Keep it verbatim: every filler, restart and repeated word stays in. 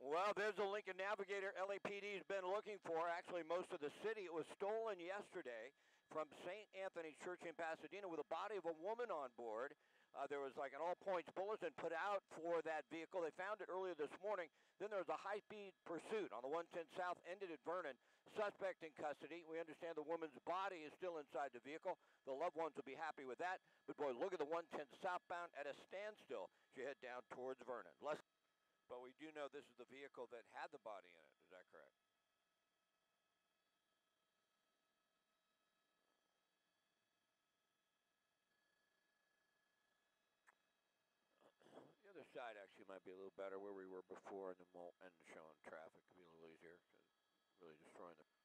Well, there's the Lincoln Navigator L A P D's been looking for. Actually, most of the city. It was stolen yesterday from Saint Anthony's Church in Pasadena with a body of a woman on board. Uh, there was like an all-points bulletin put out for that vehicle. They found it earlier this morning. Then there was a high-speed pursuit on the one ten South, ended at Vernon. Suspect in custody. We understand the woman's body is still inside the vehicle. The loved ones will be happy with that. But, boy, look at the one ten southbound at a standstill. She head down towards Vernon. Less But we do know this is the vehicle that had the body in it. Is that correct? The other side actually might be a little better where we were before, and the and showing traffic could be a little easier, because really destroying the